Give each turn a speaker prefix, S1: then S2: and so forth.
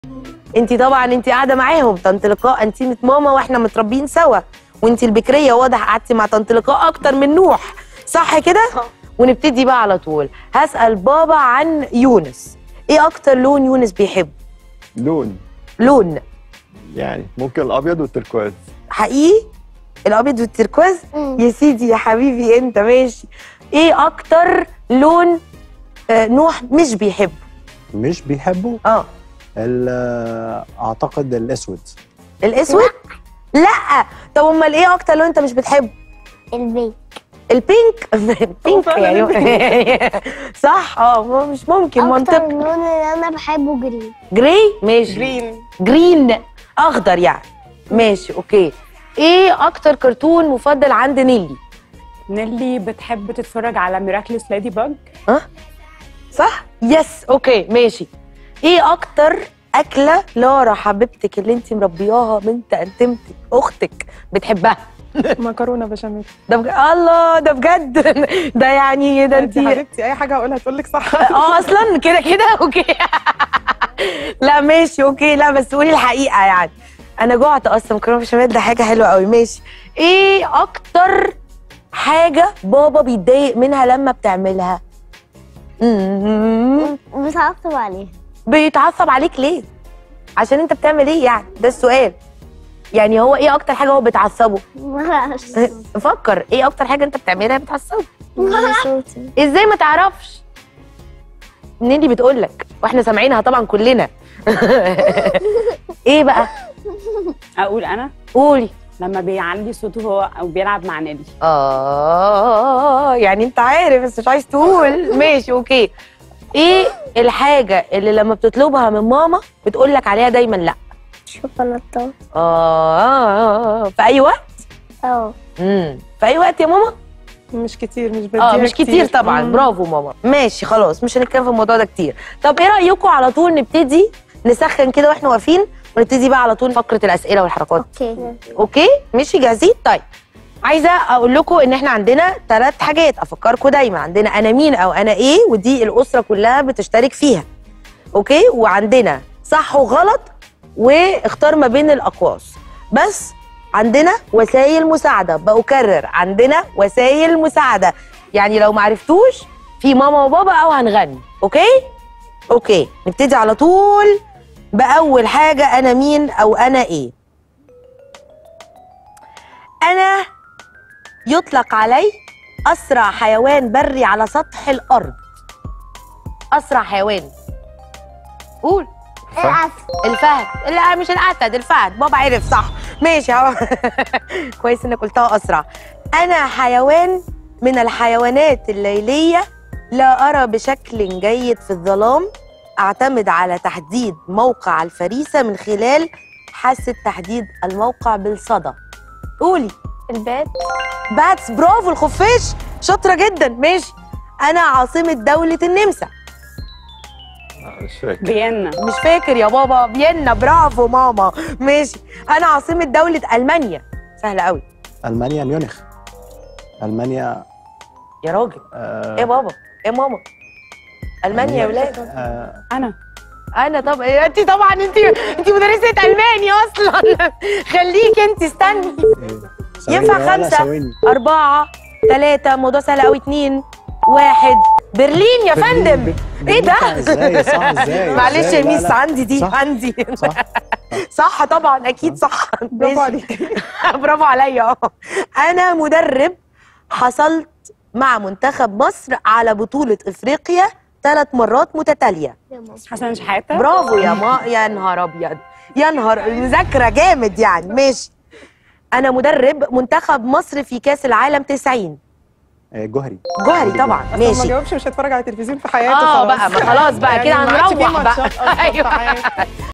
S1: انت طبعا انت قاعده معاهم، طنط لقاء انتيمه ماما واحنا متربيين سوا، وانت البكريه واضح قعدتي مع طنط لقاء اكتر من نوح، صح كده؟ ونبتدي بقى على طول. هسأل بابا عن يونس، ايه اكتر لون يونس بيحبه؟ لون
S2: يعني ممكن الابيض والتركواز.
S1: حقيقي؟ الابيض والتركواز؟ يا سيدي يا حبيبي انت ماشي. ايه اكتر لون نوح مش بيحبه؟
S3: مش بيحبه؟ اعتقد الاسود.
S1: الاسود؟ لا. طب امال ايه اكتر لون انت مش بتحبه؟
S4: البينك.
S1: البينك؟ بينك يعني صح. مش ممكن منطقي.
S4: اكتر اللون اللي انا بحبه جرين.
S1: جراي؟ ماشي. جرين اخضر يعني. ماشي اوكي. ايه اكتر كرتون مفضل عند نيلي؟
S5: نيلي بتحب تتفرج على ميراكلس ليدي باج.
S1: صح؟ يس اوكي ماشي. ايه اكتر اكله لارا حبيبتك اللي انت مربياها بنت انتمتك اختك بتحبها؟
S5: مكرونه بشاميل.
S1: ده الله، ده بجد ده يعني ده انت
S5: حبيبتي اي حاجه هقولها تقول لك صح.
S1: اصلا كده اوكي. لا ماشي اوكي. لا بس قولي الحقيقه يعني. انا جوعت اصلا. مكرونه بشاميل ده حاجه حلوه قوي. ماشي. ايه اكتر حاجه بابا بيتضايق منها لما بتعملها؟
S4: بتعصب عليها.
S1: بيتعصب عليك ليه؟ عشان انت بتعمل ايه يعني؟ ده السؤال. يعني هو ايه اكتر حاجه هو بتعصبه؟
S4: معرفش.
S1: فكر ايه اكتر حاجه انت بتعملها بتعصبه؟
S4: صوتي.
S1: ازاي ما تعرفش؟ نيلي بتقول لك واحنا سامعينها طبعا كلنا. ايه بقى؟
S5: اقول انا؟
S1: قولي.
S5: لما بيعلي صوته هو او بيلعب مع نيلي.
S1: يعني انت عارف بس مش عايز تقول. ماشي اوكي. ايه الحاجه اللي لما بتطلبها من ماما بتقول لك عليها دايما لا؟
S4: شوكولاتات.
S1: في اي وقت؟ في اي وقت يا ماما؟
S5: مش كتير، مش بديها
S1: مش كتير طبعا. برافو ماما. ماشي خلاص مش هنتكلم في الموضوع ده كتير. طب ايه رايكم على طول نبتدي نسخن كده واحنا واقفين ونبتدي بقى على طول فقره الاسئله والحركات؟ اوكي ماشي جاهزين؟ طيب عايزه اقول لكم ان احنا عندنا 3 حاجات افكركم دايما. عندنا انا مين او انا ايه، ودي الاسره كلها بتشترك فيها. اوكي. وعندنا صح وغلط واختار ما بين الاقواس. بس عندنا وسائل مساعده، بأكرر عندنا وسائل مساعده. يعني لو ما عرفتوش في ماما وبابا او هنغني. اوكي نبتدي على طول باول حاجه. انا مين او انا ايه؟ انا يطلق علي اسرع حيوان بري على سطح الارض. اسرع حيوان. قول. الفهد. لا مش الاسد، الفهد. بابا عرف صح. ماشي كويس انك قلتها اسرع. انا حيوان من الحيوانات الليليه، لا ارى بشكل جيد في الظلام، اعتمد على تحديد موقع الفريسه من خلال حاسه تحديد الموقع بالصدى. قولي.
S4: البات.
S1: باتس. برافو. الخفاش. شاطره جدا. ماشي. انا عاصمه دوله النمسا.
S2: مش فاكر.
S5: فيينا.
S1: مش فاكر يا بابا. فيينا. برافو ماما. ماشي. انا عاصمه دوله المانيا. سهله قوي.
S3: المانيا ميونخ. المانيا
S1: يا راجل. ايه بابا؟ ايه ماما؟ المانيا يا ولاد. انا طب انت طبعا انت مدرسه الماني اصلا. خليك انت. استني. ينفع 5 4 3. موضوع سهل قوي. 2 1. برلين يا فندم. ايه ده؟
S3: ازاي صح؟ ازاي؟
S1: معلش يا ميس.
S3: لا.
S1: عندي دي.
S3: صح.
S1: عندي
S3: صح.
S1: صح طبعا اكيد صح.
S5: برافو عليك.
S1: برافو عليا. انا مدرب حصلت مع منتخب مصر على بطولة افريقيا 3 مرات متتالية.
S5: حسن شحاته.
S1: برافو يا نهار ابيض. يا نهار مذاكرة جامد يعني. ماشي. انا مدرب منتخب مصر في كاس العالم 90.
S3: جوهري
S1: طبعا.
S5: ما
S1: ماشي.
S5: جاوبش مش هيتفرج على التلفزيون في حياته.
S1: بقى ما خلاص بقى كده هنروح بقى.
S5: ايوه.